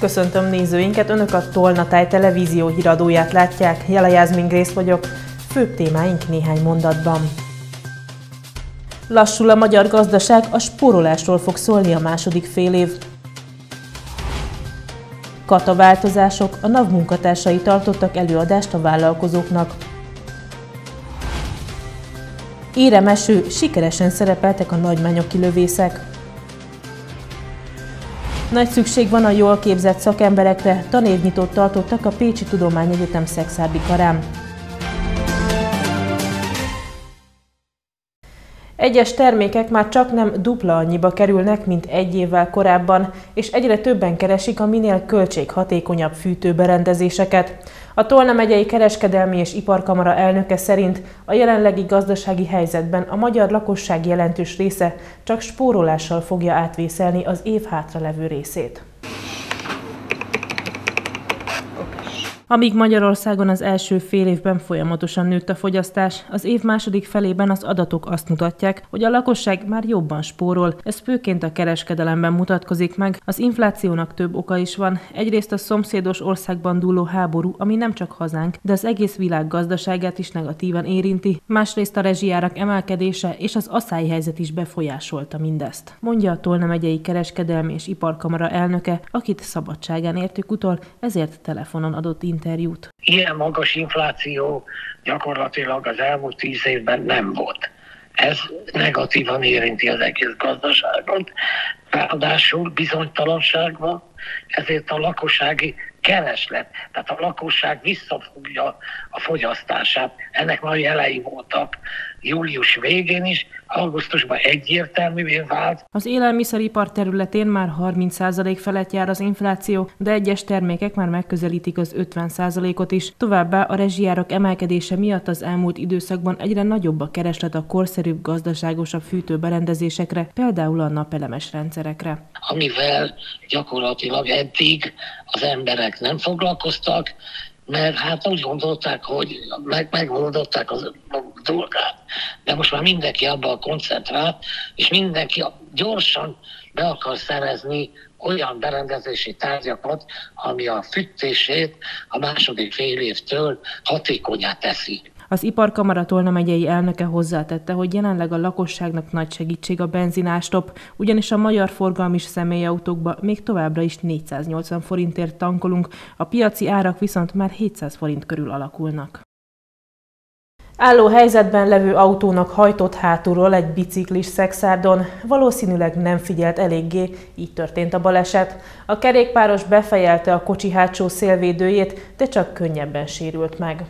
Köszöntöm nézőinket, Önök a Tolna Táj televízió híradóját látják. Jele Jászmin Grész vagyok. Főbb témáink néhány mondatban. Lassul a magyar gazdaság, a spórolásról fog szólni a második félév. Kataváltozások, a NAV munkatársai tartottak előadást a vállalkozóknak. Éremeső, sikeresen szerepeltek a nagymányoki lövészek. Nagy szükség van a jól képzett szakemberekre, tanévnyitót tartottak a Pécsi Tudományegyetem Szekszárdi karán. Egyes termékek már csaknem dupla annyiba kerülnek, mint egy évvel korábban, és egyre többen keresik a minél költséghatékonyabb fűtőberendezéseket. A Tolna megyei Kereskedelmi és Iparkamara elnöke szerint a jelenlegi gazdasági helyzetben a magyar lakosság jelentős része csak spórolással fogja átvészelni az év hátralevő részét. Amíg Magyarországon az első fél évben folyamatosan nőtt a fogyasztás, az év második felében az adatok azt mutatják, hogy a lakosság már jobban spórol. Ez főként a kereskedelemben mutatkozik meg. Az inflációnak több oka is van. Egyrészt a szomszédos országban dúló háború, ami nem csak hazánk, de az egész világ gazdaságát is negatívan érinti. Másrészt a rezsijárak emelkedése és az aszályhelyzet is befolyásolta mindezt. Mondja a Tolna megyei Kereskedelmi és Iparkamara elnöke, akit szabadságán értük utol, ezért telefonon adott interjút. Ilyen magas infláció gyakorlatilag az elmúlt 10 évben nem volt. Ez negatívan érinti az egész gazdaságot, ráadásul bizonytalanság van, ezért a lakossági kereslet, tehát a lakosság visszafogja a fogyasztását. Ennek már jelei voltak július végén is, augusztusban egyértelművé vált. Az élelmiszeripar területén már 30% felett jár az infláció, de egyes termékek már megközelítik az 50%-ot is. Továbbá a rezsijárak emelkedése miatt az elmúlt időszakban egyre nagyobb a kereslet a korszerűbb, gazdaságosabb fűtőberendezésekre, például a napelemes rendszerekre. Amivel gyakorlatilag eddig az emberek nem foglalkoztak, mert hát úgy gondolták, hogy megoldották az dolgát. De most már mindenki abban koncentrált, és mindenki gyorsan be akar szerezni olyan berendezési tárgyakat, ami a fűtését a második fél évtől hatékonyá teszi. Az Iparkamara Tolna megyei elnöke hozzátette, hogy jelenleg a lakosságnak nagy segítség a benzinástop, ugyanis a magyar forgalmis személyautókba még továbbra is 480 forintért tankolunk, a piaci árak viszont már 700 forint körül alakulnak. Álló helyzetben levő autónak hajtott hátulról egy biciklis Szekszárdon, valószínűleg nem figyelt eléggé, így történt a baleset. A kerékpáros befejelte a kocsi hátsó szélvédőjét, de csak könnyebben sérült meg.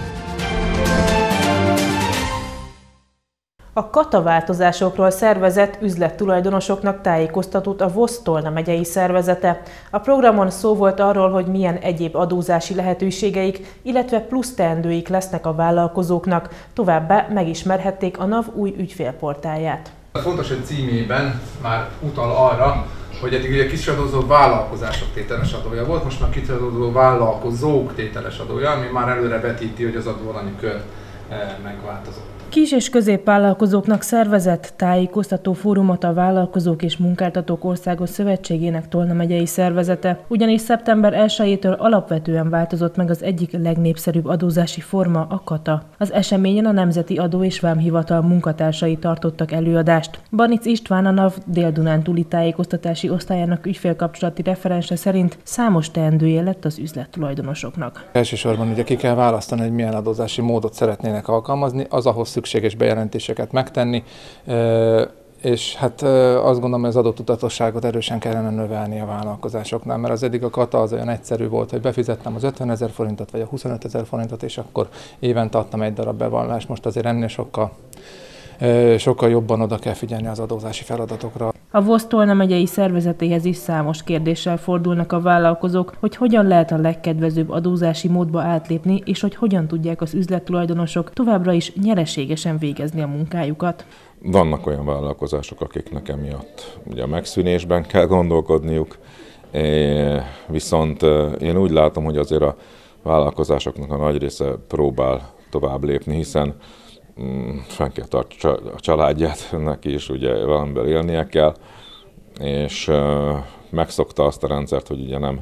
A kataváltozásokról szervezett üzlettulajdonosoknak tájékoztatott a VOSZ Tolna megyei szervezete. A programon szó volt arról, hogy milyen egyéb adózási lehetőségeik, illetve plusz teendőik lesznek a vállalkozóknak. Továbbá megismerhették a NAV új ügyfélportálját. Fontos, hogy címében már utal arra, hogy eddig ugye kisadózó vállalkozások tételes adója volt, most már kisadózó vállalkozók tételes adója, ami már előre vetíti, hogy az adóalanyi kör megváltozott. Kis- és középvállalkozóknak szervezett tájékoztató fórumot a Vállalkozók és Munkáltatók Országos Szövetségének Tolna megyei szervezete, ugyanis szeptember 1-től alapvetően változott meg az egyik legnépszerűbb adózási forma, a kata. Az eseményen a Nemzeti Adó és Vámhivatal munkatársai tartottak előadást. Banic István, a NAV Dél-Dunántúli tájékoztatási osztályának ügyfélkapcsolati referense szerint számos teendője lett az üzlettulajdonosoknak. Elsősorban ugye ki kell választani, hogy milyen adózási módot szeretnének alkalmazni, az ahhoz szükséges bejelentéseket megtenni, és hát azt gondolom, hogy az adótudatosságot erősen kellene növelni a vállalkozásoknál, mert az eddig a kata az olyan egyszerű volt, hogy befizettem az 50 000 forintot vagy a 25 000 forintot, és akkor évente adtam egy darab bevallást. Most azért ennél sokkal jobban oda kell figyelni az adózási feladatokra. A VOSZ Tolna megyei szervezetéhez is számos kérdéssel fordulnak a vállalkozók, hogy hogyan lehet a legkedvezőbb adózási módba átlépni, és hogy hogyan tudják az üzlettulajdonosok továbbra is nyereségesen végezni a munkájukat. Vannak olyan vállalkozások, akiknek emiatt ugye a megszűnésben kell gondolkodniuk, viszont én úgy látom, hogy azért a vállalkozásoknak a nagy része próbál tovább lépni, hiszen fenn kell tartani a családját, neki is ugye valamivel élnie kell, és megszokta azt a rendszert, hogy ugye nem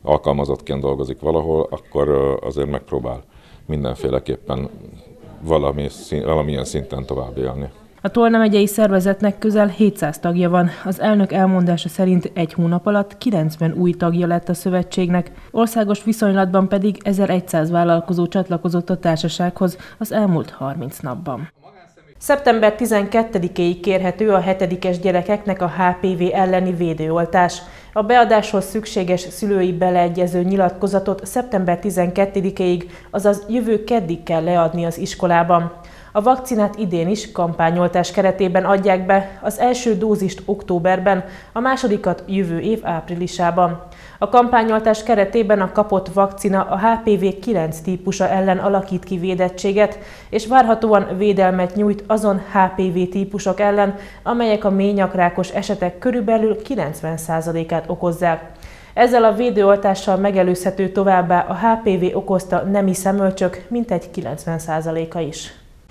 alkalmazottként dolgozik valahol, akkor azért megpróbál mindenféleképpen valamilyen szinten tovább élni. A Tolna megyei szervezetnek közel 700 tagja van. Az elnök elmondása szerint egy hónap alatt 90 új tagja lett a szövetségnek, országos viszonylatban pedig 1100 vállalkozó csatlakozott a társasághoz az elmúlt 30 napban. Szeptember 12-éig kérhető a 7-es gyerekeknek a HPV elleni védőoltás. A beadáshoz szükséges szülői beleegyező nyilatkozatot szeptember 12-éig, azaz jövő keddig kell leadni az iskolában. A vakcinát idén is kampányoltás keretében adják be, az első dózist októberben, a másodikat jövő év áprilisában. A kampányoltás keretében a kapott vakcina a HPV 9 típusa ellen alakít ki védettséget, és várhatóan védelmet nyújt azon HPV típusok ellen, amelyek a méhnyakrákos esetek körülbelül 90%-át okozzák. Ezzel a védőoltással megelőzhető továbbá a HPV okozta nemi szemölcsök mintegy 90%-a is.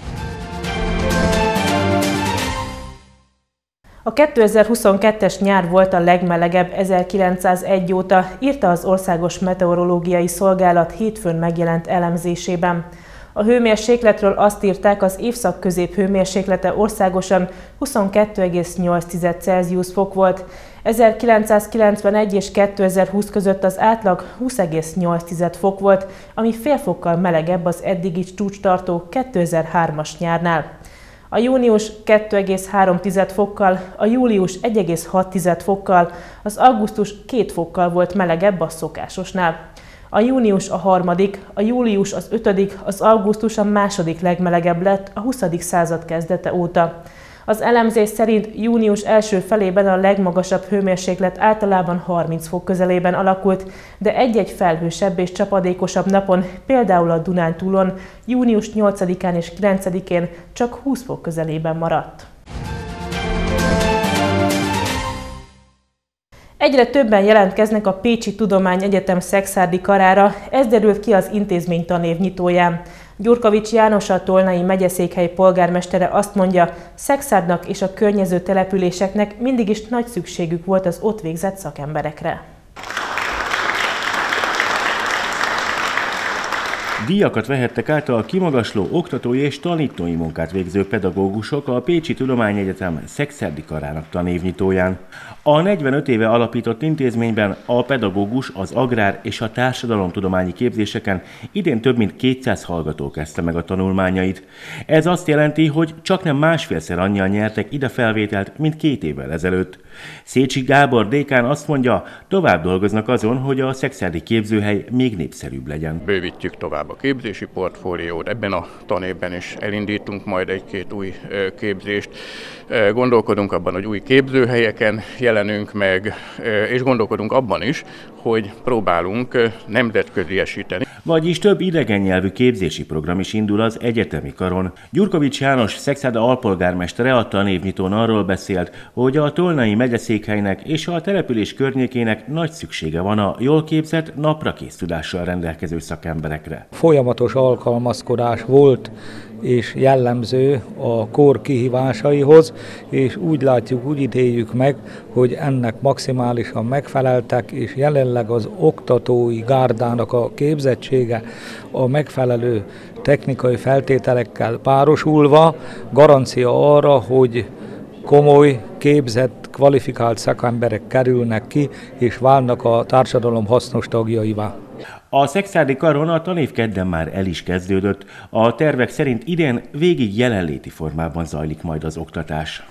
A 2022-es nyár volt a legmelegebb 1901 óta, írta az Országos Meteorológiai Szolgálat hétfőn megjelent elemzésében. A hőmérsékletről azt írták, az évszak középhőmérséklete országosan 22,8 Celsius fok volt. 1991 és 2020 között az átlag 20,8 fok volt, ami fél fokkal melegebb az eddigi csúcstartó 2003-as nyárnál. A június 2,3 fokkal, a július 1,6 fokkal, az augusztus 2 fokkal volt melegebb a szokásosnál. A június a harmadik, a július az 5., az augusztus a második legmelegebb lett a 20. század kezdete óta. Az elemzés szerint június első felében a legmagasabb hőmérséklet általában 30 fok közelében alakult, de egy-egy felhősebb és csapadékosabb napon, például a Dunántúlon, június 8-án és 9-én csak 20 fok közelében maradt. Egyre többen jelentkeznek a Pécsi Tudományegyetem szekszárdi karára, ez derült ki az intézmény tanév nyitóján. Gyurkovics János, a Tolnai megyeszékhely polgármestere azt mondja, Szekszárdnak és a környező településeknek mindig is nagy szükségük volt az ott végzett szakemberekre. Díjakat vehettek át a kimagasló oktatói és tanítói munkát végző pedagógusok a Pécsi Tudományegyetem szekszárdi karának tanévnyitóján. A 45 éve alapított intézményben a pedagógus, az agrár és a társadalomtudományi képzéseken idén több mint 200 hallgató kezdte meg a tanulmányait. Ez azt jelenti, hogy csaknem másfélszer annyian nyertek ide felvételt, mint 2 évvel ezelőtt. Szécsi Gábor dékán azt mondja, tovább dolgoznak azon, hogy a szekszárdi képzőhely még népszerűbb legyen. Bővítjük tovább a képzési portfóliót, ebben a tanévben is elindítunk majd 1-2 új képzést. Gondolkodunk abban, hogy új képzőhelyeken jelenünk meg, és gondolkodunk abban is, hogy próbálunk nemzetköziesíteni. Vagyis több idegen nyelvű képzési program is indul az egyetemi karon. Gyurkovics János Szekszárda alpolgármestere a tanévnyitón arról beszélt, hogy a Tolnai megyeszékhelynek és a település környékének nagy szüksége van a jól képzett, naprakész tudással rendelkező szakemberekre. Folyamatos alkalmazkodás volt és jellemző a kor kihívásaihoz, és úgy látjuk, úgy ítéljük meg, hogy ennek maximálisan megfeleltek, és jelenleg az oktatói gárdának a képzettsége a megfelelő technikai feltételekkel párosulva garancia arra, hogy komoly, képzett, kvalifikált szakemberek kerülnek ki, és válnak a társadalom hasznos tagjaivá. A szekszárdi karon a tanév kedden már el is kezdődött. A tervek szerint idén végig jelenléti formában zajlik majd az oktatás.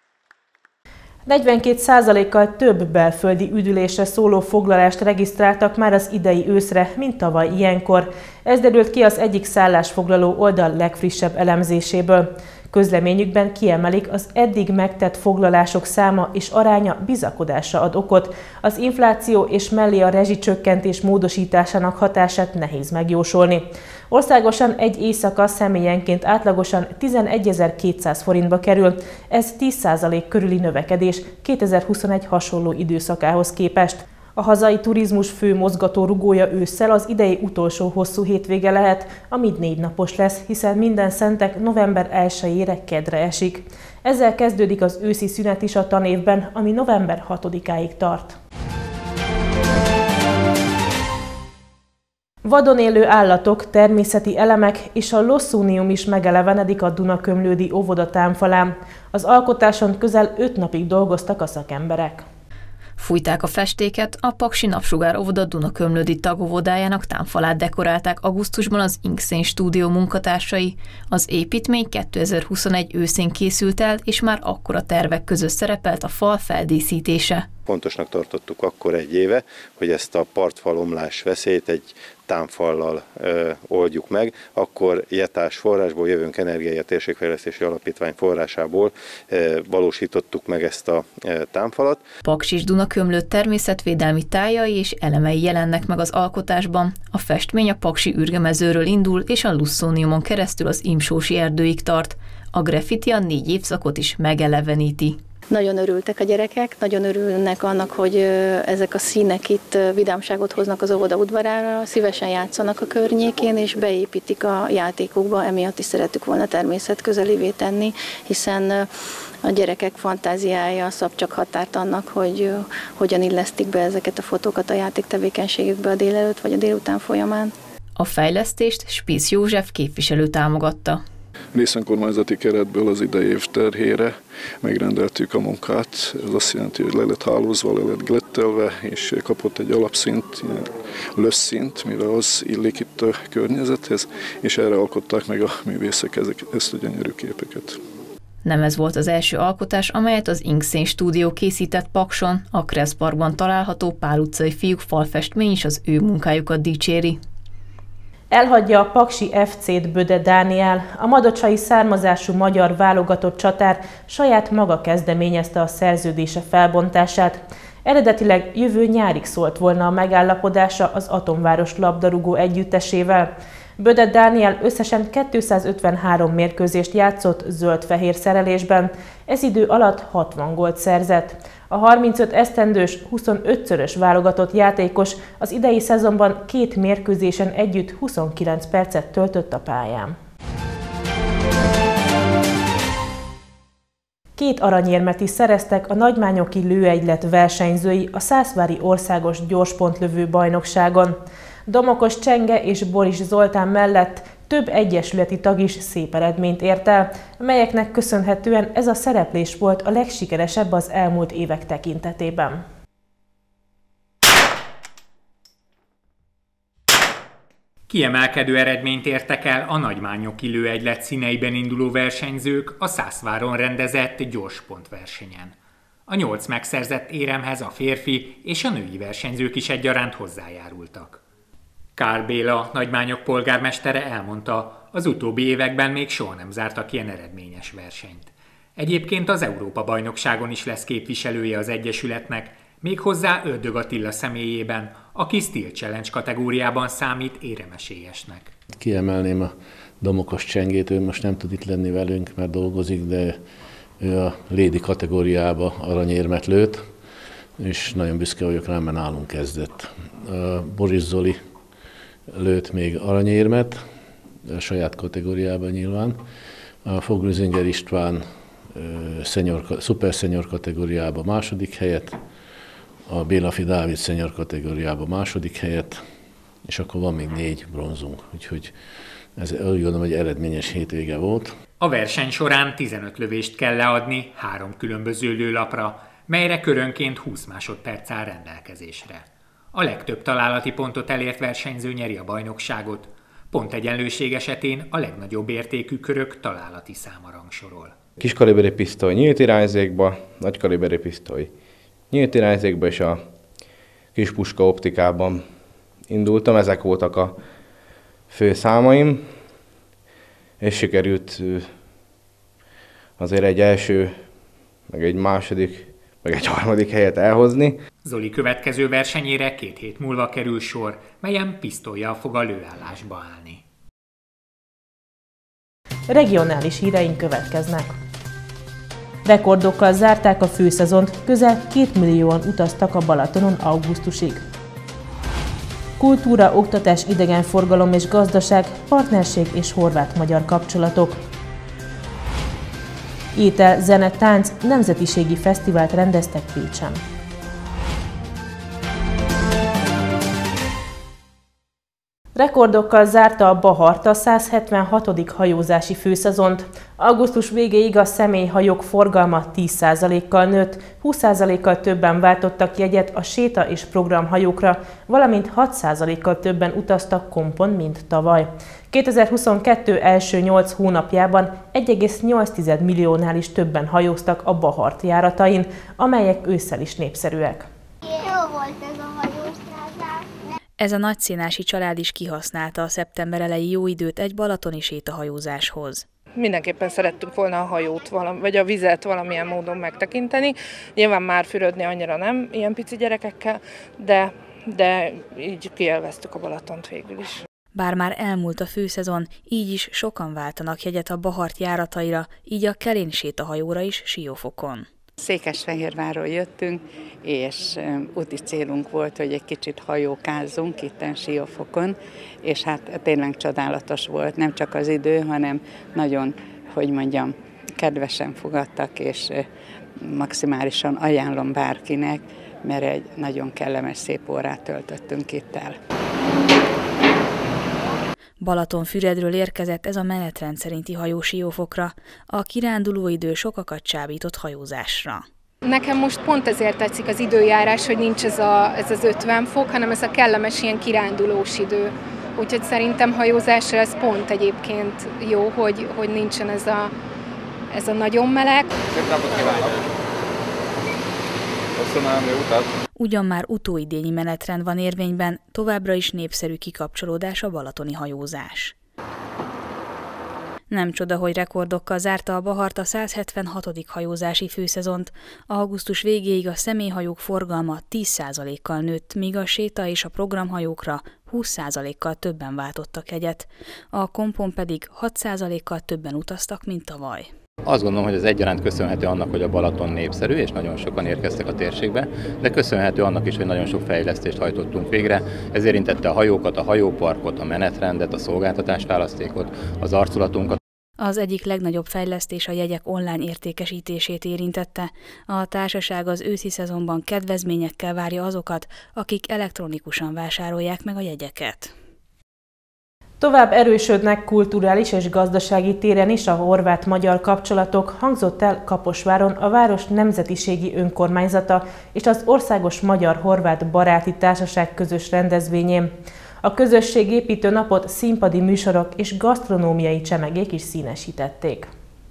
42%-kal több belföldi üdülésre szóló foglalást regisztráltak már az idei őszre, mint tavaly ilyenkor. Ez derült ki az egyik szállásfoglaló oldal legfrissebb elemzéséből. Közleményükben kiemelik, az eddig megtett foglalások száma és aránya bizakodásra ad okot. Az infláció és mellé a rezsicsökkentés módosításának hatását nehéz megjósolni. Országosan egy éjszaka személyenként átlagosan 11.200 forintba kerül, ez 10% körüli növekedés 2021 hasonló időszakához képest. A hazai turizmus fő mozgatórugója ősszel az idei utolsó hosszú hétvége lehet, ami 4 napos lesz, hiszen Mindenszentek november 1-ére kedre esik. Ezzel kezdődik az őszi szünet is a tanévben, ami november 6-áig tart. vadon élő állatok, természeti elemek és a losszúnium is megelevenedik a Dunakömlődi óvoda támfalán. Az alkotáson közel 5 napig dolgoztak a szakemberek. Fújták a festéket, a Paksi Napsugár óvoda Dunakömlődi tagóvodájának támfalát dekorálták augusztusban az Inkszén stúdió munkatársai. Az építmény 2021 őszén készült el, és már akkor a tervek között szerepelt a fal feldíszítése. Fontosnak tartottuk akkor egy éve, hogy ezt a partfalomlás veszélyt egy támfallal oldjuk meg, akkor Jetás forrásból, Jövőnk Energiája Térségfejlesztési Alapítvány forrásából valósítottuk meg ezt a támfalat. Paksis Dunakömlőd természetvédelmi tájai és elemei jelennek meg az alkotásban. A festmény a Paksi ürgemezőről indul, és a Lusszóniumon keresztül az Imsósi erdőig tart. A graffiti a 4 évszakot is megeleveníti. Nagyon örültek a gyerekek, nagyon örülnek annak, hogy ezek a színek itt vidámságot hoznak az óvoda udvarára, szívesen játszanak a környékén, és beépítik a játékukba, emiatt is szeretük volna természetközelévé tenni, hiszen a gyerekek fantáziája szab csak határt annak, hogy hogyan illesztik be ezeket a fotókat a játéktevékenységükbe a délelőtt vagy a délután folyamán. A fejlesztést Spisz József képviselő támogatta. Részönkormányzati keretből az idei év terhére megrendeltük a munkát. Ez azt jelenti, hogy le lett hálózva, le lett glettelve, és kapott egy alapszint, lösszint, mivel az illik itt a környezethez, és erre alkották meg a művészek ezt a gyönyörű képeket. Nem ez volt az első alkotás, amelyet az Inkszén stúdió készített Pakson, a Kressz Parkban található Pál utcai fiúk falfestmény is az ő munkájukat dicséri. Elhagyja a Paksi FC-t Böde Dániel. A madocsai származású magyar válogatott csatár saját maga kezdeményezte a szerződése felbontását. Eredetileg jövő nyárig szólt volna a megállapodása az Atomváros labdarúgó együttesével. Böde Dániel összesen 253 mérkőzést játszott zöld-fehér szerelésben, ez idő alatt 60 gólt szerzett. A 35 esztendős, 25-szörös válogatott játékos az idei szezonban 2 mérkőzésen együtt 29 percet töltött a pályán. 2 aranyérmet is szereztek a nagymányoki lőegylet versenyzői a Szászvári Országos Gyorspontlövő bajnokságon. Domokos Csenge és Boris Zoltán mellett több egyesületi tag is szép eredményt ért el, melyeknek köszönhetően ez a szereplés volt a legsikeresebb az elmúlt évek tekintetében. Kiemelkedő eredményt értek el a nagymányoki lőegylet színeiben induló versenyzők a Szászváron rendezett gyorspontversenyen. A 8 megszerzett éremhez a férfi és a női versenyzők is egyaránt hozzájárultak. Kár Béla, Nagymányok polgármestere elmondta, az utóbbi években még soha nem zártak ilyen eredményes versenyt. Egyébként az Európa-bajnokságon is lesz képviselője az egyesületnek, méghozzá Ördög Attila személyében, aki Steel Challenge kategóriában számít éremesélyesnek. Kiemelném a Domokos Csengét, ő most nem tud itt lenni velünk, mert dolgozik, de ő a Lady kategóriába aranyérmet lőtt, és nagyon büszke vagyok rá, mert nálunk kezdett. Boris Zoli lőtt még aranyérmet, a saját kategóriában nyilván. A Fogluzinger István szuper senior kategóriában második helyet, a Bélafi Dávid senior kategóriában második helyet, és akkor van még 4 bronzunk, úgyhogy ez úgy gondolom, hogy eredményes hétvége volt. A verseny során 15 lövést kell leadni 3 különböző lőlapra, melyre körönként 20 másodperc áll rendelkezésre. A legtöbb találati pontot elért versenyző nyeri a bajnokságot, pontegyenlőség esetén a legnagyobb értékű körök találati száma rangsorol. Kiskaliberi pisztoly nyílt irányzékba, nagykaliberi pisztoly nyílt irányzékba és a kispuska optikában indultam, ezek voltak a fő számaim, és sikerült azért egy első, meg egy második, meg egy harmadik helyet elhozni. Zoli következő versenyére 2 hét múlva kerül sor, melyen pisztollyal fog a lőállásba állni. Regionális híreink következnek. Rekordokkal zárták a főszezont, közel 2 millióan utaztak a Balatonon augusztusig. Kultúra, oktatás, idegenforgalom és gazdaság, partnerség és horvát-magyar kapcsolatok. Étel, zene, tánc, nemzetiségi fesztivált rendeztek Pécsen. Rekordokkal zárta a Bahart a 176. hajózási főszezont. Augusztus végéig a személyhajók forgalma 10%-kal nőtt, 20%-kal többen váltottak jegyet a séta- és programhajókra, valamint 6%-kal többen utaztak kompon, mint tavaly. 2022 első 8 hónapjában 1,8 milliónál is többen hajóztak a Bahart járatain, amelyek ősszel is népszerűek. Jó volt ez a hajózás. Ez a nagyszínási család is kihasználta a szeptember elejé jó időt egy balatoni sétahajózáshoz. Mindenképpen szerettük volna a hajót, vagy a vizet valamilyen módon megtekinteni. Nyilván már fürödni annyira nem, ilyen pici gyerekekkel, de így kielveztük a Balatont végül is. Bár már elmúlt a főszezon, így is sokan váltanak jegyet a Bahart járataira, így a Kelén sétahajóra is Siófokon. Székesfehérvárról jöttünk, és úti célunk volt, hogy egy kicsit hajókázzunk itten Siófokon, és hát tényleg csodálatos volt, nem csak az idő, hanem nagyon, hogy mondjam, kedvesen fogadtak, és maximálisan ajánlom bárkinek, mert egy nagyon kellemes, szép órát töltöttünk itt el. Balatonfüredről érkezett ez a menetrend szerinti hajó Siófokra, a kirándulóidő sokakat csábított hajózásra. Nekem most pont ezért tetszik az időjárás, hogy nincs ez az 50 fok, hanem ez a kellemes ilyen kirándulós idő. Úgyhogy szerintem hajózásra ez pont egyébként jó, hogy nincsen ez a nagyon meleg. Szép napot kívánok! Köszönöm, jó utat! Ugyan már utóidényi menetrend van érvényben, továbbra is népszerű kikapcsolódás a balatoni hajózás. Nem csoda, hogy rekordokkal zárta a Bahart a 176. hajózási főszezont. Augusztus végéig a személyhajók forgalma 10%-kal nőtt, míg a séta és a programhajókra 20%-kal többen váltottak jegyet. A kompon pedig 6%-kal többen utaztak, mint tavaly. Azt gondolom, hogy ez egyaránt köszönhető annak, hogy a Balaton népszerű, és nagyon sokan érkeztek a térségbe, de köszönhető annak is, hogy nagyon sok fejlesztést hajtottunk végre. Ez érintette a hajókat, a hajóparkot, a menetrendet, a szolgáltatásválasztékot, az arculatunkat. Az egyik legnagyobb fejlesztés a jegyek online értékesítését érintette. A társaság az őszi szezonban kedvezményekkel várja azokat, akik elektronikusan vásárolják meg a jegyeket. Tovább erősödnek kulturális és gazdasági téren is a horvát-magyar kapcsolatok, hangzott el Kaposváron a város nemzetiségi önkormányzata és az Országos Magyar-Horvát Baráti Társaság közös rendezvényén. A közösségépítő napot színpadi műsorok és gasztronómiai csemegék is színesítették.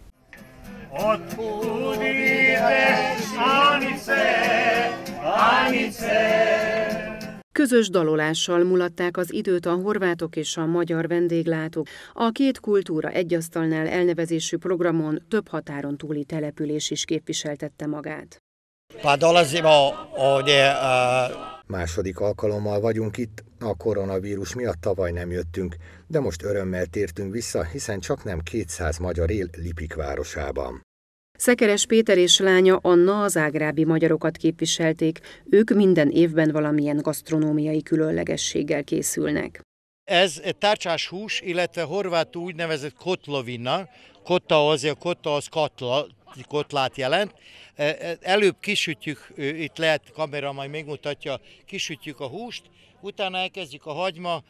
Közös dalolással mulatták az időt a horvátok és a magyar vendéglátók. A két kultúra egy asztalnál elnevezésű programon több határon túli település is képviseltette magát. Második alkalommal vagyunk itt, a koronavírus miatt tavaly nem jöttünk, de most örömmel tértünk vissza, hiszen csaknem 200 magyar él Lipik városában. Szekeres Péter és lánya Anna a zágrábi magyarokat képviselték, ők minden évben valamilyen gasztronómiai különlegességgel készülnek. Ez egy tárcsás hús, illetve horvátul úgynevezett kotlovina, kotta az kotlát jelent. Előbb kisütjük, itt lehet kamera majd megmutatja, kisütjük a húst, utána elkezdjük a hagyma,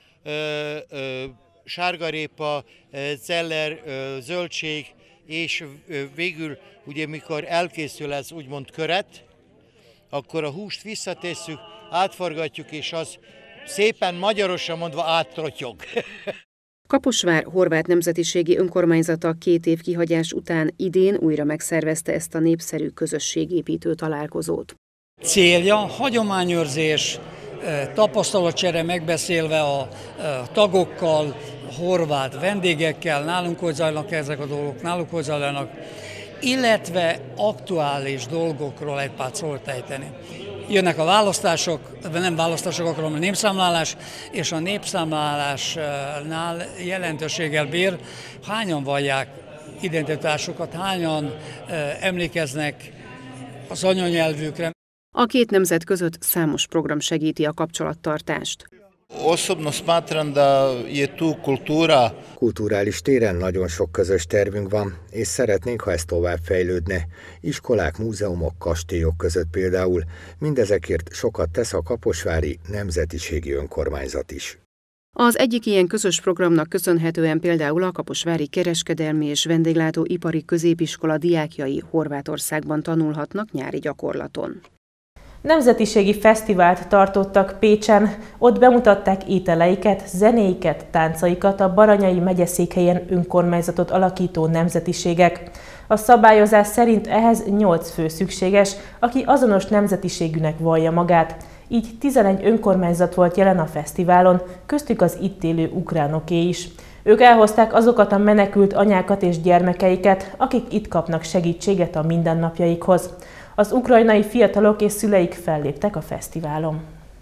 sárgarépa, celler, zöldség, és végül, ugye mikor elkészül ez úgymond köret, akkor a húst visszatesszük, átforgatjuk, és az szépen magyarosan mondva áttrotyog. Kaposvár horvát nemzetiségi önkormányzata 2 év kihagyás után idén újra megszervezte ezt a népszerű közösségépítő találkozót. Célja hagyományőrzés, tapasztalatcsere megbeszélve a tagokkal, horvát vendégekkel, nálunk hogy zajlanak ezek a dolgok, náluk hogy zajlanak, illetve aktuális dolgokról egy pár szót ejteni. Jönnek a választások, nem választások akarom, hanem népszámlálás, és a népszámlálásnál jelentőséggel bír, hányan vallják identitásukat, hányan emlékeznek az anyanyelvükre. A két nemzet között számos program segíti a kapcsolattartást. Osobno smatram da je tu kultúra. Kulturális téren nagyon sok közös tervünk van, és szeretnénk, ha ez tovább fejlődne. Iskolák, múzeumok, kastélyok között például. Mindezekért sokat tesz a kaposvári nemzetiségi önkormányzat is. Az egyik ilyen közös programnak köszönhetően például a Kaposvári Kereskedelmi és Vendéglátóipari Középiskola diákjai Horvátországban tanulhatnak nyári gyakorlaton. Nemzetiségi fesztivált tartottak Pécsen, ott bemutatták ételeiket, zenéiket, táncaikat a Baranyai megyeszékhelyen önkormányzatot alakító nemzetiségek. A szabályozás szerint ehhez 8 fő szükséges, aki azonos nemzetiségűnek vallja magát. Így 11 önkormányzat volt jelen a fesztiválon, köztük az itt élő ukránoké is. Ők elhozták azokat a menekült anyákat és gyermekeiket, akik itt kapnak segítséget a mindennapjaikhoz. Az ukrajnai fiatalok és szüleik felléptek a fesztiválon.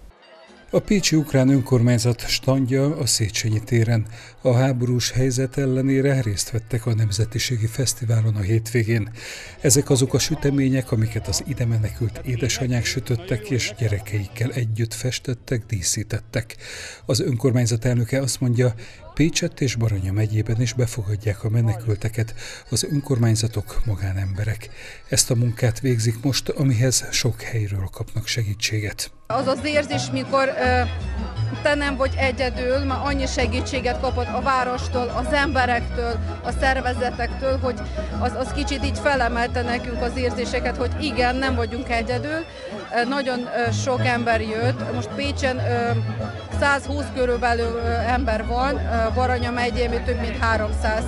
A pécsi ukrán önkormányzat standja a Széchenyi téren. A háborús helyzet ellenére részt vettek a Nemzetiségi Fesztiválon a hétvégén. Ezek azok a sütemények, amiket az ide menekült édesanyák sütöttek és gyerekeikkel együtt festettek, díszítettek. Az önkormányzat elnöke azt mondja, Pécset és Baranya megyében is befogadják a menekülteket az önkormányzatok, magánemberek. Ezt a munkát végzik most, amihez sok helyről kapnak segítséget. Az az érzés, mikor te nem vagy egyedül, már annyi segítséget kapod a várostól, az emberektől, a szervezetektől, hogy az kicsit így felemelte nekünk az érzéseket, hogy igen, nem vagyunk egyedül. Nagyon sok ember jött, most Pécsen 120 körülbelül ember van, Baranya megyében több mint 300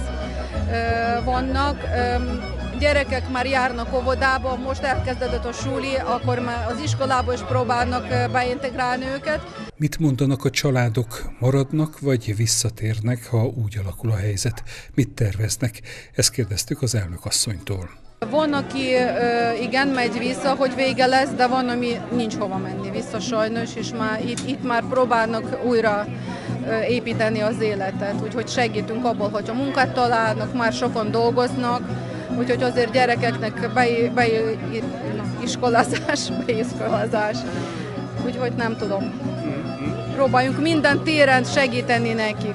vannak. Gyerekek már járnak óvodába, most elkezdődött a suli, akkor már az iskolába is próbálnak beintegrálni őket. Mit mondanak a családok? Maradnak vagy visszatérnek, ha úgy alakul a helyzet? Mit terveznek? Ezt kérdeztük az elnökasszonytól. Van, aki igen, megy vissza, hogy vége lesz, de van, ami nincs hova menni vissza sajnos, és már itt már próbálnak újra építeni az életet. Úgyhogy segítünk abból, hogyha munkát találnak, már sokan dolgoznak, úgyhogy azért gyerekeknek beiskolázás. Úgyhogy nem tudom. Próbáljunk minden téren segíteni nekik.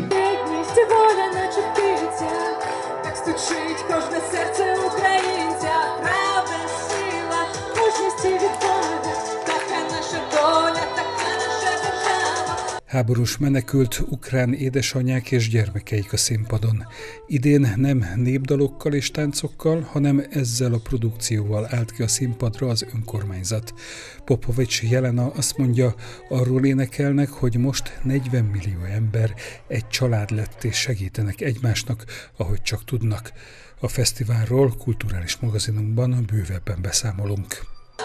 Háborús menekült ukrán édesanyák és gyermekeik a színpadon. Idén nem népdalokkal és táncokkal, hanem ezzel a produkcióval állt ki a színpadra az önkormányzat. Popovics Jelena azt mondja, arról énekelnek, hogy most 40 millió ember egy család lett és segítenek egymásnak, ahogy csak tudnak. A fesztiválról kulturális magazinunkban bővebben beszámolunk.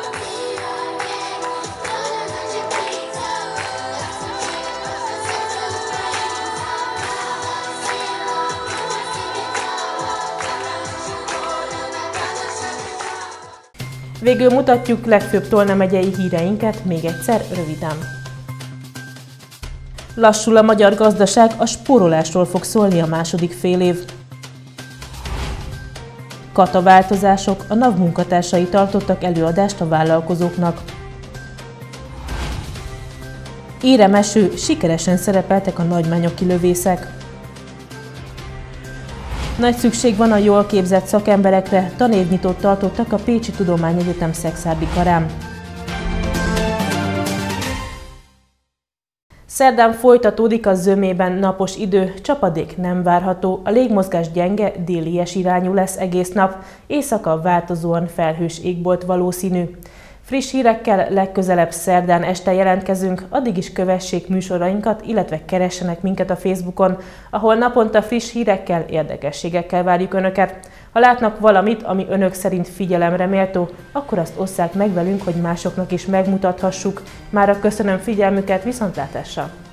Végül mutatjuk legfőbb Tolna megyei híreinket még egyszer röviden. Lassul a magyar gazdaság, a spórolásról fog szólni a második félév. Kataváltozások, a NAV munkatársai tartottak előadást a vállalkozóknak. Éremeső, sikeresen szerepeltek a nagymányoki lövészek. Nagy szükség van a jól képzett szakemberekre, tanévnyitót tartottak a Pécsi Tudományegyetem Szekszárdi karán. Szerdán folytatódik a zömében napos idő, csapadék nem várható, a légmozgás gyenge, délies irányú lesz egész nap, éjszaka változóan felhős égbolt valószínű. Friss hírekkel legközelebb szerdán este jelentkezünk, addig is kövessék műsorainkat, illetve keressenek minket a Facebookon, ahol naponta friss hírekkel, érdekességekkel várjuk Önöket. Ha látnak valamit, ami Önök szerint figyelemre méltó, akkor azt osszák meg velünk, hogy másoknak is megmutathassuk. Mára köszönöm figyelmüket, viszontlátásra!